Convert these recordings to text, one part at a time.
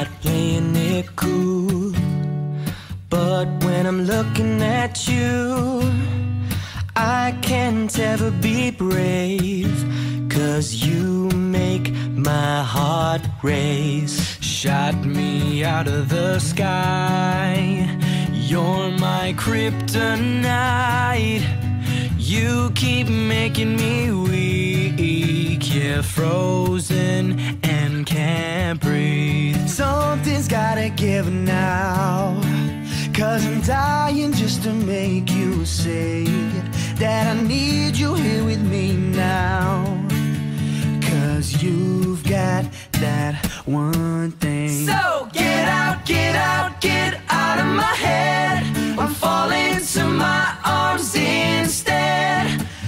not playing it cool, but when I'm looking at you, I can't ever be brave, 'cause you make my heart race. Shot me out of the sky, you're my kryptonite. You keep making me weak, yeah, frozen and can't breathe. Something's gotta give now, 'cause I'm dying just to make you say that I need you here with me now. 'Cause you've got that one thing. So get out, get out, get out of my head. I'm falling to my arms instead.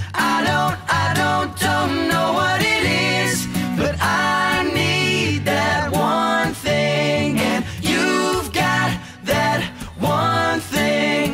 Don't know what it is, but I need that one thing, and you've got that one thing.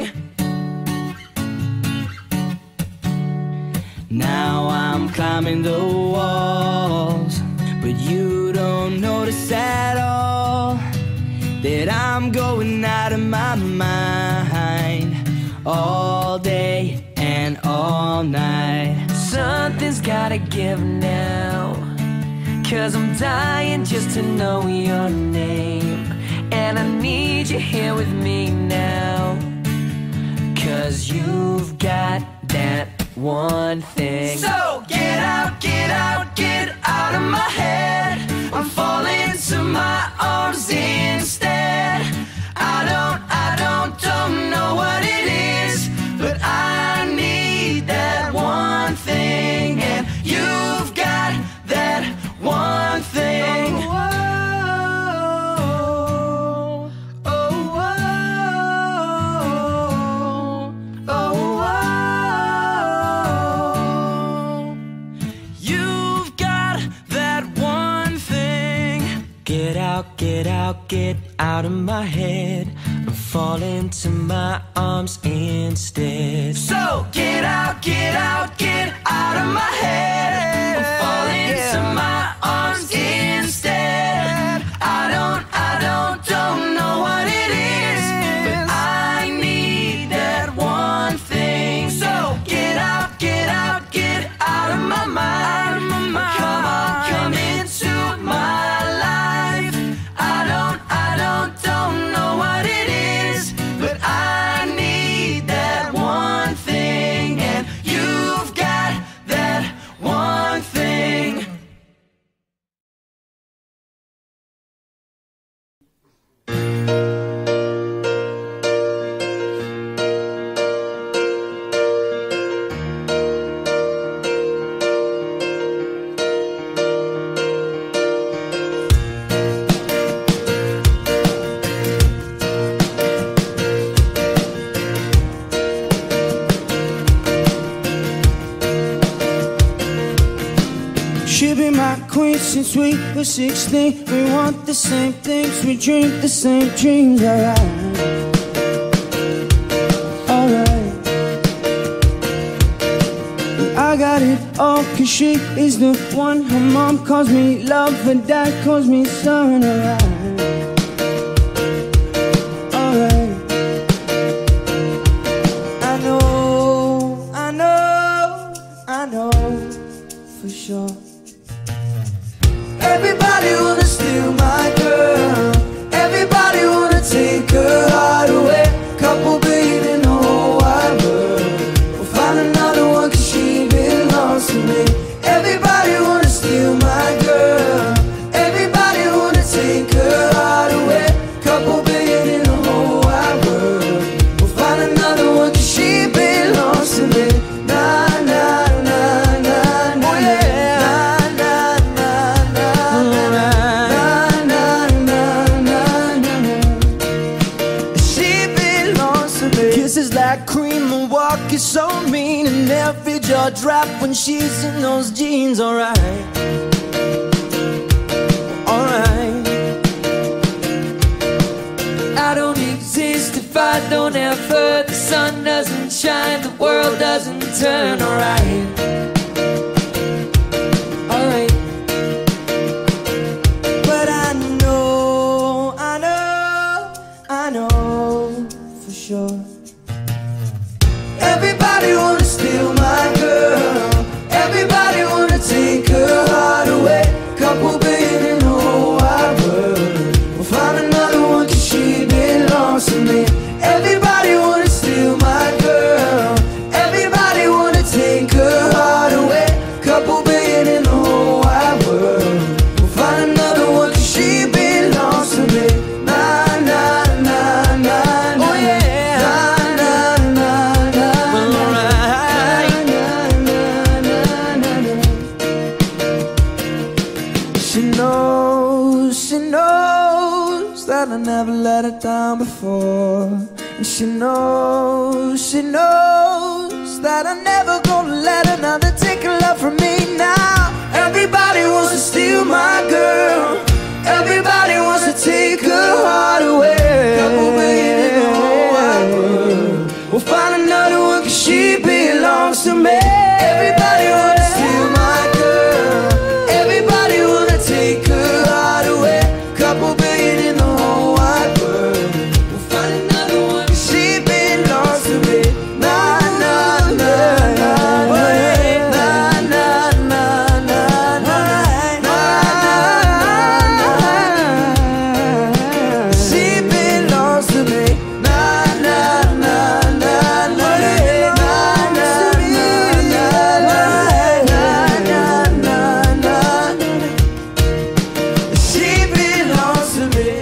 Now I'm climbing the walls, but you don't notice at all that I'm going out of my mind all day and all night. Something's gotta give now, 'cause I'm dying just to know your name, and I need you here with me now, 'cause you've got that one thing. So get out, get out, get out of my head. I'm falling to my arms instead. Don't know what it is, but I need that one thing, and you've got that one thing. You've got that one thing. Get out, get out, get out of my head. I'm falling to my arms instead. So get out, get out, get out of my head. I'm falling to my arms instead. Don't know what it is, but I need that one thing. So get out, get out, get out of my mind. Come on, come into my life. Don't know what it is, but I need that one thing, and you've got that one thing. She be my queen since we were 16. We want the same things, we dream the same dreams. Alright, alright. I got it all, 'cause she is the one. Her mom calls me love, her dad calls me son. Alright, alright. I know for sure. Everybody wanna steal my girl. Everybody wanna take her heart away. Couple billion in the whole wide world. We'll find another one, 'cause she belongs to me. Everybody wanna steal my girl. Everybody wanna take her heart away. Couple billion in the whole wide world. We'll find another one, 'cause she belongs to me. Nah, nah, nah, nah, oh yeah. Nah, nah, nah, nah, nah, nah, nah, nah, nah, nah. She belongs to me. Kisses like cream and walk is so mean, and every jaw drop when she's in those jeans. Alright, alright. I don't exist if I don't have her. The sun doesn't shine, the world doesn't turn. Alright, alright. But I know she knows that I'm never gonna let another take her love from me now. Everybody wants to steal my girl, everybody wants to take her heart away. Couple billion in the whole wide world, we'll find another one 'cause she belongs to me. Everybody wants to steal my girl, everybody wanna take her heart away. Couple billion in the whole wide world, we'll find another one 'cause she belongs to me. Nah, nah, nah, nah, nah, nah, nah, nah, nah, nah. She belongs to me. Nah, nah, nah, nah, nah, nah, nah, nah. She belongs to me.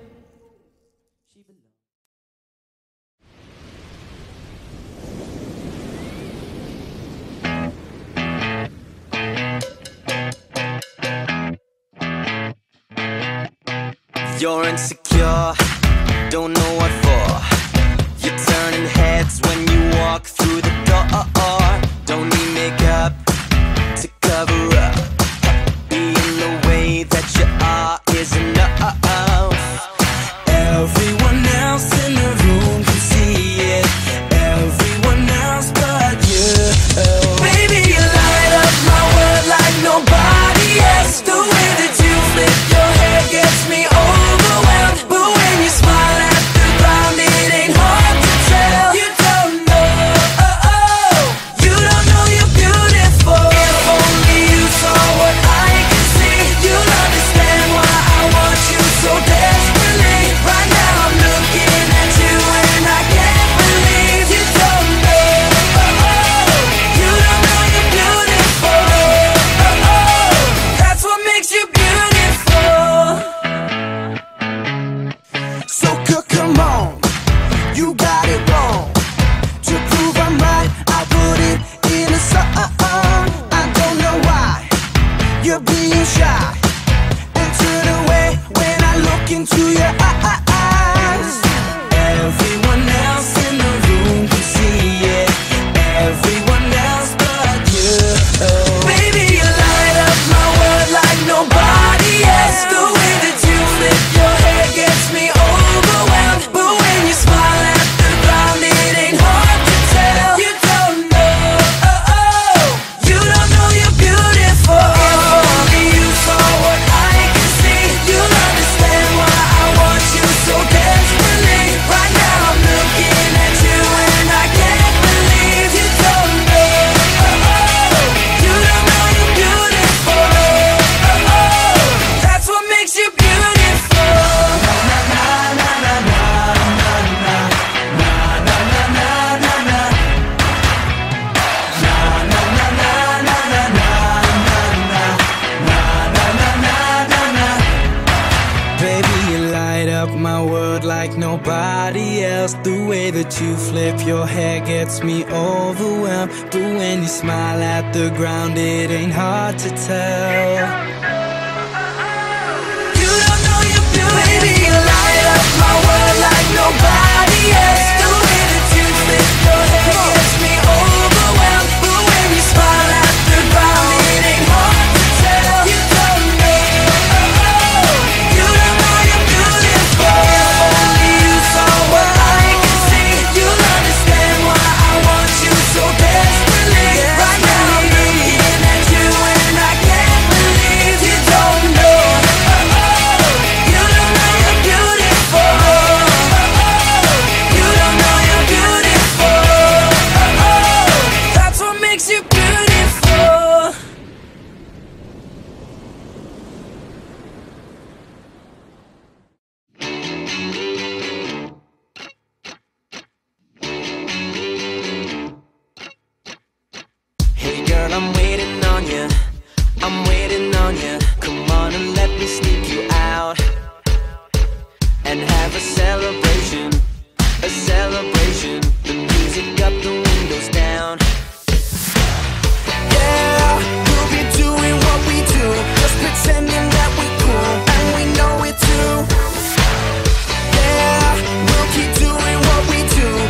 You're insecure, don't know what for. You're turning heads when you walk through the door. Don't need makeup to cover up. Being the way that you are is enough. Everyone else in the room can see it, everyone else but you. Baby, you light up my world like nobody else. The way that you flip your hair gets me overwhelmed. But when you smile at the ground, it ain't hard to tell. You don't know, you don't know you're beautiful. If only you saw what I can see, you'll understand why I want you so desperately. Right now I'm looking at you and I can't believe you don't know, you don't know you're beautiful. That's what makes you beautiful. So come on, you got it wrong. To prove I'm right, I put it in a song. I don't know why you're being shy and turn away when I look into your eyes. Everyone else in the room can see it, everyone else but you. Baby, you light up my world like nobody else. The way that you flip your hair gets me overwhelmed. But when you smile at the ground, it ain't hard to tell. You don't know, you don't know you're beautiful. If only you saw what I can see, you'll understand why I want you so desperately. Right now I'm looking at you and I can't believe you don't know, you don't know you're beautiful. That's what makes you beautiful. Baby, you light up my world like nobody else. The way that you flip your hair gets me overwhelmed. But when you smile at the ground, it ain't hard to tell. You don't know you're beautiful. Baby, you light up my world like nobody else. The way that you flip your hair gets me overwhelmed. But when you smile at the ground, it ain't hard to tell. You don't know, you don't know you're beautiful. If only you saw what I can see, you'll understand why I want you so desperately. Right now I'm looking at you and I can't believe you don't know, you don't know you're beautiful. You don't know you're beautiful. That's what makes you beautiful. Hey girl, I'm waiting on you, I'm waiting on you. Come on and let me sneak you out and have a celebration, a celebration. The music up, the windows down. Yeah, we'll be doing what we do, just pretending that we're cool, and we know it too. Yeah, we'll keep doing what we do.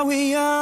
we are.